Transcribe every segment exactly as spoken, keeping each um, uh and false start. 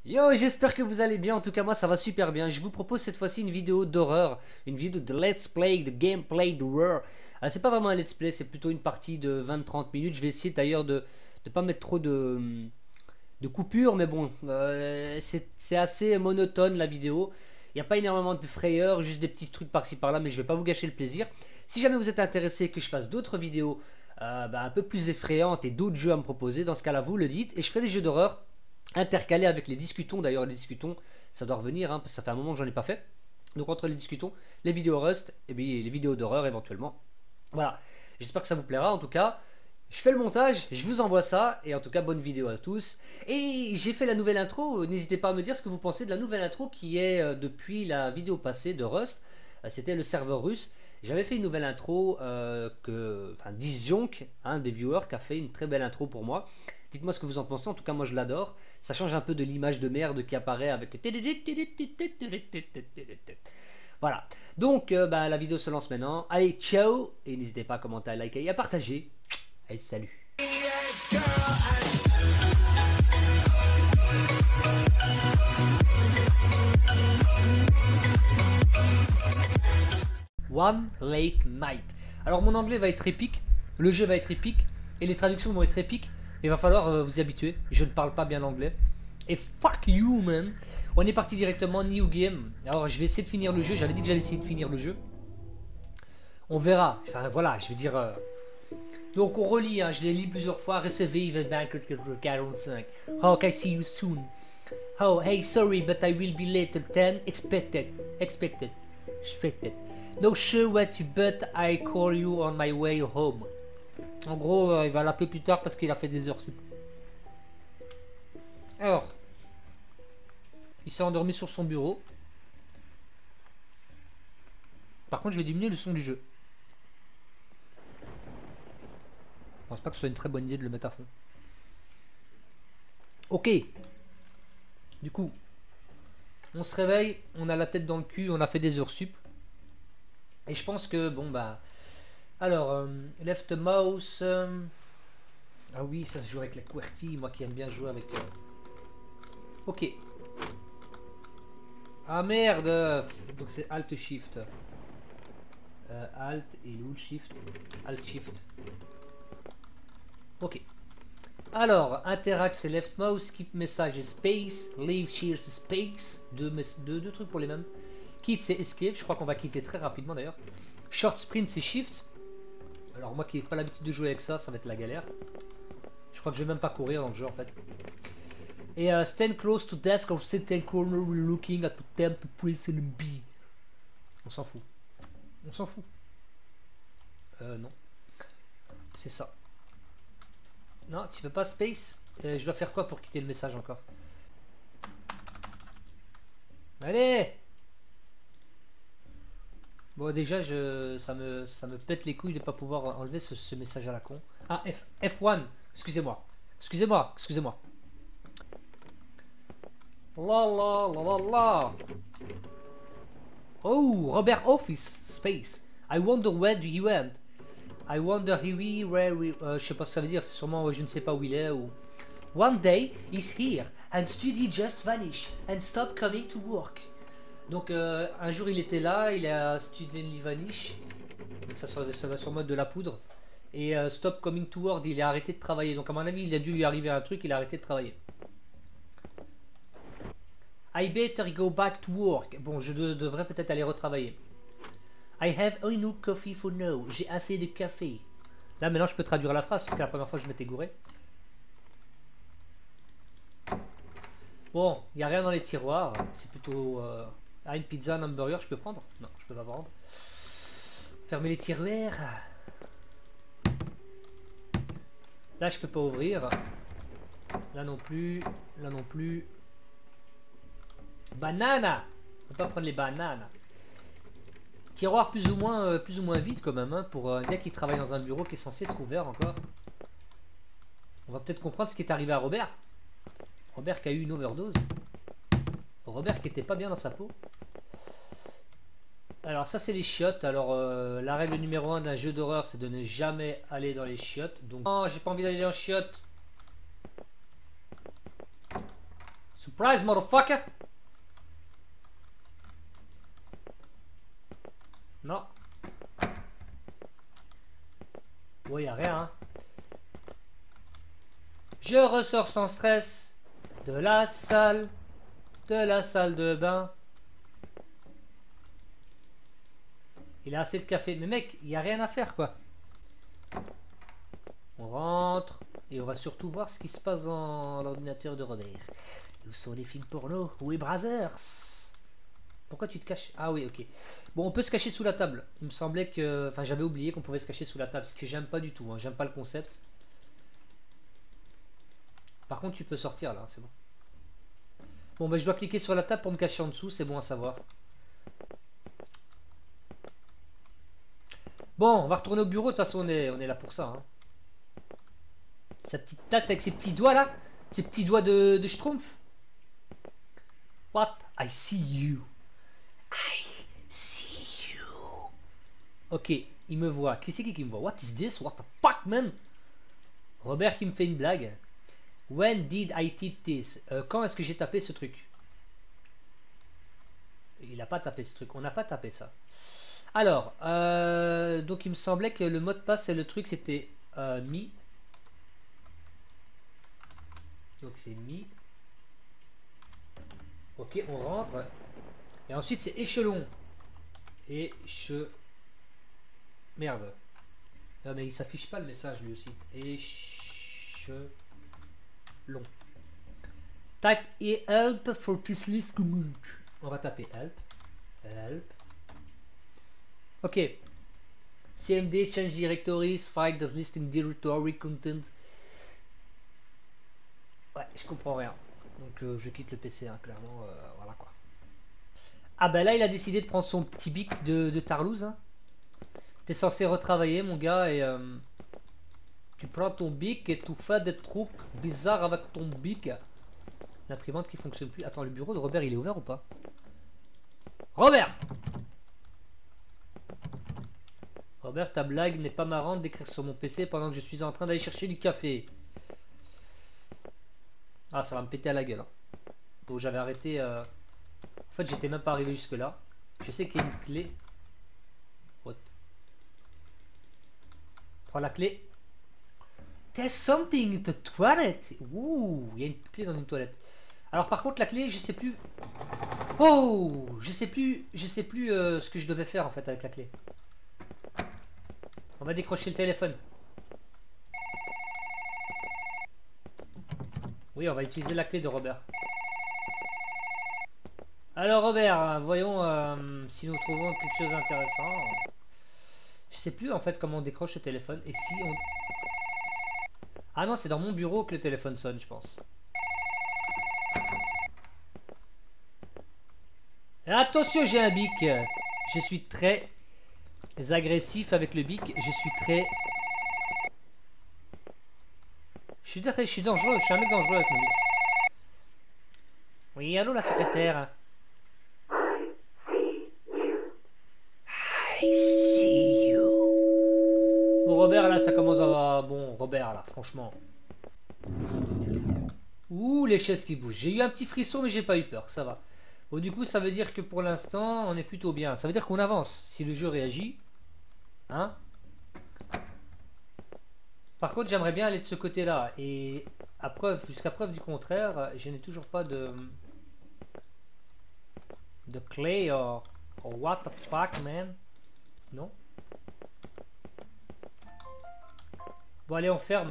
Yo, j'espère que vous allez bien, en tout cas moi ça va super bien. Je vous propose cette fois-ci une vidéo d'horreur, une vidéo de let's play, de gameplay d'horreur. Euh, c'est pas vraiment un let's play, c'est plutôt une partie de vingt trente minutes. Je vais essayer d'ailleurs de ne pas mettre trop de, de coupures, mais bon, euh, c'est assez monotone la vidéo. Il n'y a pas énormément de frayeur, juste des petits trucs par-ci par-là, mais je vais pas vous gâcher le plaisir. Si jamais vous êtes intéressé que je fasse d'autres vidéos euh, bah, un peu plus effrayantes et d'autres jeux à me proposer, dans ce cas-là vous le dites, et je ferai des jeux d'horreur intercalé avec les discutons. D'ailleurs les discutons ça doit revenir hein, parce que ça fait un moment que j'en ai pas fait, donc entre les discutons, les vidéos Rust et bien les vidéos d'horreur éventuellement. Voilà, j'espère que ça vous plaira. En tout cas je fais le montage, je vous envoie ça, et en tout cas bonne vidéo à tous. Et j'ai fait la nouvelle intro, n'hésitez pas à me dire ce que vous pensez de la nouvelle intro qui est euh, depuis la vidéo passée de Rust. Euh, c'était le serveur russe. J'avais fait une nouvelle intro euh, que, enfin Disjonk, un des viewers, qui a fait une très belle intro pour moi. Dites-moi ce que vous en pensez, en tout cas moi je l'adore. Ça change un peu de l'image de merde qui apparaît avec... Voilà, donc euh, bah, la vidéo se lance maintenant. Allez, ciao, et n'hésitez pas à commenter, à liker et à partager. Allez, salut. One Late Night. Alors mon anglais va être épique, le jeu va être épique, et les traductions vont être épiques. Il va falloir euh, vous y habituer. Je ne parle pas bien l'anglais. Et fuck you, man. On est parti directement, new game. Alors, je vais essayer de finir le jeu. J'avais dit que j'allais essayer de finir le jeu. On verra. Enfin, voilà, je veux dire... Euh... Donc, on relit. Hein. Je l'ai lu plusieurs fois. Recevez Event Banker quarante-cinq. How can I see you soon? Oh, hey, sorry, but I will be later than expected. Expected. Expected. No sure what you, but I call you on my way home. En gros, euh, il va l'appeler plus tard parce qu'il a fait des heures sup. Alors, il s'est endormi sur son bureau. Par contre, je vais diminuer le son du jeu. Je pense pas que ce soit une très bonne idée de le mettre à fond. Ok. Du coup, on se réveille, on a la tête dans le cul, on a fait des heures sup. Et je pense que, bon, bah... Alors, euh, left mouse... Euh... Ah oui, ça se joue avec la QWERTY, moi qui aime bien jouer avec... Euh... Ok. Ah merde. Donc c'est Alt Shift. Euh, Alt et où le Shift? Alt Shift. Ok. Alors, interact c'est left mouse, keep message et space, leave cheers space. Deux, deux, deux trucs pour les mêmes. Quitte c'est escape, je crois qu'on va quitter très rapidement d'ailleurs. Short sprint c'est shift. Alors moi qui n'ai pas l'habitude de jouer avec ça, ça va être la galère. Je crois que je vais même pas courir dans le jeu en fait. Et uh, stand close to desk or sit in corner looking at the attempt to prison B. On s'en fout. On s'en fout. Euh, non. C'est ça. Non, tu veux pas space? euh, Je dois faire quoi pour quitter le message encore? Allez! Bon, déjà, je, ça, me, ça me pète les couilles de ne pas pouvoir enlever ce, ce message à la con. Ah, F, F1. Excusez-moi. Excusez-moi. Excusez-moi. La la la la la. Oh, Robert Office Space. I wonder where he went. I wonder he where we. Euh, je sais pas ce que ça veut dire. C'est sûrement je ne sais pas où il est ou. One day he's here and study just vanish and stop coming to work. Donc euh, un jour il était là, il a study vanish. Donc ça, ça va sûrement être de la poudre. Et euh, stop coming to work, il a arrêté de travailler. Donc à mon avis il a dû lui arriver un truc, il a arrêté de travailler. I better go back to work. Bon, je de, devrais peut-être aller retravailler. I have enough coffee for now. J'ai assez de café. Là, maintenant, je peux traduire la phrase, parce que la première fois, je m'étais gouré. Bon, il n'y a rien dans les tiroirs. C'est plutôt... Euh... Ah, une pizza, un hamburger, je peux prendre? Non, je peux pas prendre. Fermer les tiroirs. Là, je peux pas ouvrir. Là non plus. Là non plus. Banana. On peut pas prendre les bananes. Tiroir plus ou moins euh, plus ou moins vide quand même hein, pour un gars qui travaille dans un bureau qui est censé être ouvert encore. On va peut-être comprendre ce qui est arrivé à Robert. Robert qui a eu une overdose. Robert qui était pas bien dans sa peau. Alors ça c'est les chiottes. Alors euh, la règle numéro un d'un jeu d'horreur c'est de ne jamais aller dans les chiottes. Donc non, j'ai pas envie d'aller dans les chiottes. Surprise, motherfucker! Non. Ouais, y a rien, hein. Je ressors sans stress de la salle, de la salle de bain. Il a assez de café. Mais mec, il n'y a rien à faire, quoi. On rentre et on va surtout voir ce qui se passe dans l'ordinateur de Robert. Où sont les films porno? Où est Brothers? Pourquoi tu te caches? Ah oui, ok. Bon, on peut se cacher sous la table. Il me semblait que... Enfin, j'avais oublié qu'on pouvait se cacher sous la table. Ce que j'aime pas du tout. Hein. J'aime pas le concept. Par contre, tu peux sortir là, c'est bon. Bon, ben je dois cliquer sur la table pour me cacher en dessous. C'est bon à savoir. Bon, on va retourner au bureau. De toute façon, on est, on est là pour ça. Hein. Sa petite tasse avec ses petits doigts là. Ses petits doigts de, de schtroumpf. What? I see you. I see you. Ok, il me voit. Qui c'est qui qui me voit? What is this? What the fuck, man? Robert qui me fait une blague. When did I type this? Euh, quand est-ce que j'ai tapé ce truc? Il n'a pas tapé ce truc. On n'a pas tapé ça. Alors, euh, donc il me semblait que le mot de passe et le truc c'était euh, mi. Donc c'est mi. Ok, on rentre. Et ensuite c'est échelon. Éche... Merde. Ah, mais il s'affiche pas le message lui aussi. Échelon. Type et help for this list command. On va taper help. Help. Ok. C M D, change directories, find the listing directory content. Ouais, je comprends rien. Donc euh, je quitte le P C, hein, clairement. Euh, voilà quoi. Ah ben là, il a décidé de prendre son petit bic de, de Tarlouse. Hein. T'es censé retravailler, mon gars, et euh, tu prends ton bic et tu fais des trucs bizarres avec ton bic. L'imprimante qui fonctionne plus. Attends, le bureau de Robert, il est ouvert ou pas? Robert! Robert, ta blague n'est pas marrante d'écrire sur mon P C pendant que je suis en train d'aller chercher du café. Ah, ça va me péter à la gueule. Hein. Bon, j'avais arrêté... Euh... En fait, j'étais même pas arrivé jusque là. Je sais qu'il y a une clé. What? Prends la clé. There's something in the toilet. Ouh, il y a une clé dans une toilette. Alors par contre, la clé, je sais plus... Oh, je sais plus, je sais plus euh, ce que je devais faire en fait avec la clé. On va décrocher le téléphone. Oui, on va utiliser la clé de Robert. Alors Robert, voyons euh, si nous trouvons quelque chose d'intéressant. Je sais plus en fait comment on décroche le téléphone. Et si on... Ah non, c'est dans mon bureau que le téléphone sonne, je pense. Et attention, j'ai un bic. Je suis très agressif avec le bic. Je suis très... Je suis, très... je suis dangereux. Je suis un mec dangereux avec mon bic. Oui, allô la secrétaire. I see you. Bon, Robert, là, ça commence à... Bon, Robert, là, franchement. Ouh, les chaises qui bougent. J'ai eu un petit frisson, mais j'ai pas eu peur. Ça va. Bon, du coup, ça veut dire que pour l'instant, on est plutôt bien. Ça veut dire qu'on avance. Si le jeu réagit. Hein? Par contre, j'aimerais bien aller de ce côté-là. Et à preuve, jusqu'à preuve du contraire, je n'ai toujours pas de... De clé or... or what the fuck, man? Non? Bon, allez, on ferme.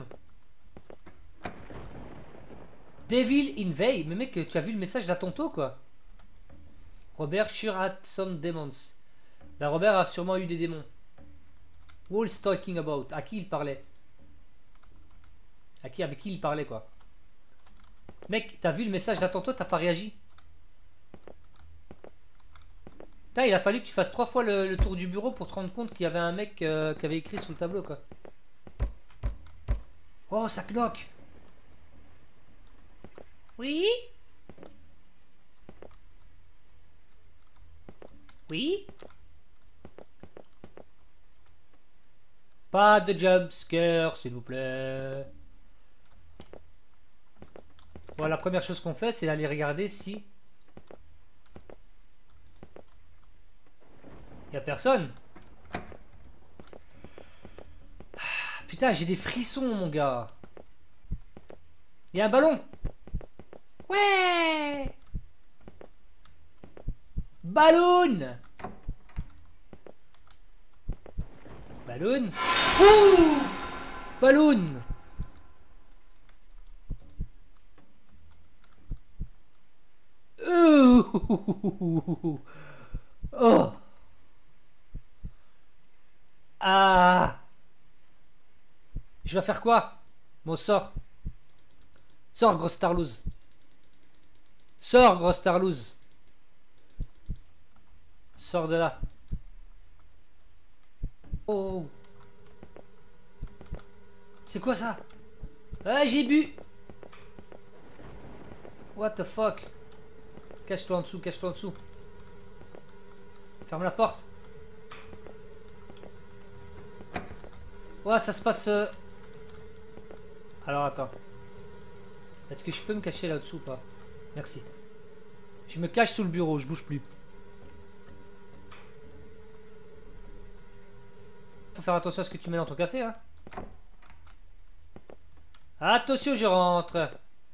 Devil Invade. Mais mec, tu as vu le message d'à tonto, quoi? Robert sure had some demons. Ben, Robert a sûrement eu des démons. Who's talking about? À qui il parlait? À qui, avec qui il parlait, quoi? Mec, t'as vu le message d'à tonto, t'as pas réagi? Putain, il a fallu que tu fasses trois fois le, le tour du bureau pour te rendre compte qu'il y avait un mec euh, qui avait écrit sous le tableau, quoi. Oh, ça knock. Oui? Oui? Pas de jumpscare, s'il vous plaît. Bon, la première chose qu'on fait, c'est d'aller regarder si... Il n'y a personne. Ah, putain, j'ai des frissons, mon gars. Il y a un ballon. Ouais. Ballon. Ballon. Ouh. Ballon. Ouh. Oh. Ah. Je vais faire quoi? Bon, sors. Sors, grosse tarlouse. Sors, grosse tarlouse. Sors de là. Oh. C'est quoi ça? Ah, j'ai bu. What the fuck? Cache-toi en dessous, cache-toi en dessous. Ferme la porte. Ouais, ça se passe... Euh... Alors, attends. Est-ce que je peux me cacher là-dessous ou pas? Merci. Je me cache sous le bureau, je bouge plus. Faut faire attention à ce que tu mets dans ton café, hein. Attention, je rentre.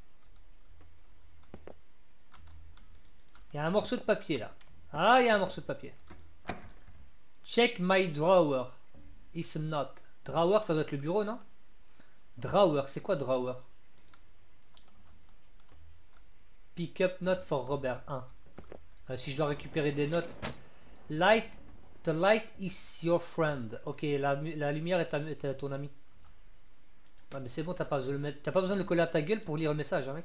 Il y a un morceau de papier là. Ah, il y a un morceau de papier. Check my drawer. It's not. Drawer, ça doit être le bureau, non? Drawer, c'est quoi drawer? Pick up note for Robert un. Euh, si je dois récupérer des notes. Light. The light is your friend. Ok, la, la lumière est, ta, est ton ami. Ah, mais c'est bon, t'as pas besoin de le mettre. T'as pas besoin de le coller à ta gueule pour lire le message, hein, mec.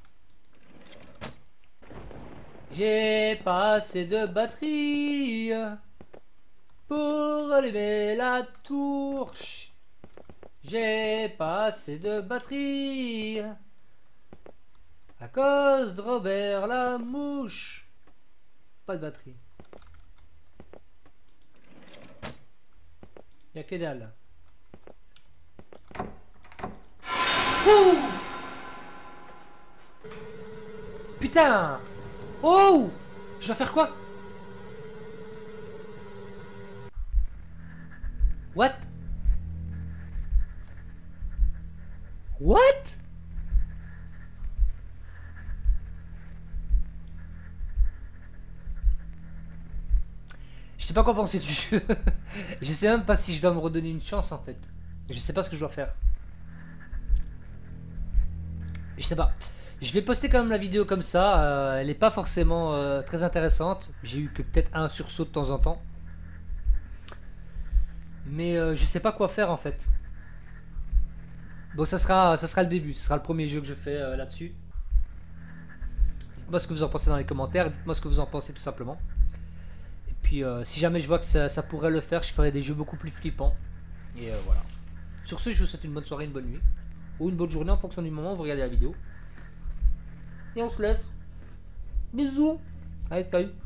J'ai pas assez de batterie pour allumer la torche. J'ai pas assez de batterie à cause de Robert la mouche. Pas de batterie. Y'a que dalle. Ouh. Putain. Oh. Je vais faire quoi? What? What? Je sais pas quoi penser du jeu. Je sais même pas si je dois me redonner une chance en fait. Je sais pas ce que je dois faire. Je sais pas. Je vais poster quand même la vidéo comme ça. Euh, elle est pas forcément euh, très intéressante. J'ai eu que peut-être un sursaut de temps en temps. Mais euh, je sais pas quoi faire en fait. Donc ça sera, ça sera le début. Ce sera le premier jeu que je fais euh, là-dessus. Dites-moi ce que vous en pensez dans les commentaires. Dites-moi ce que vous en pensez tout simplement. Et puis euh, si jamais je vois que ça, ça pourrait le faire, je ferai des jeux beaucoup plus flippants. Et euh, voilà. Sur ce, je vous souhaite une bonne soirée, une bonne nuit. Ou une bonne journée en fonction du moment où vous regardez la vidéo. Et on se laisse. Bisous. Allez, salut.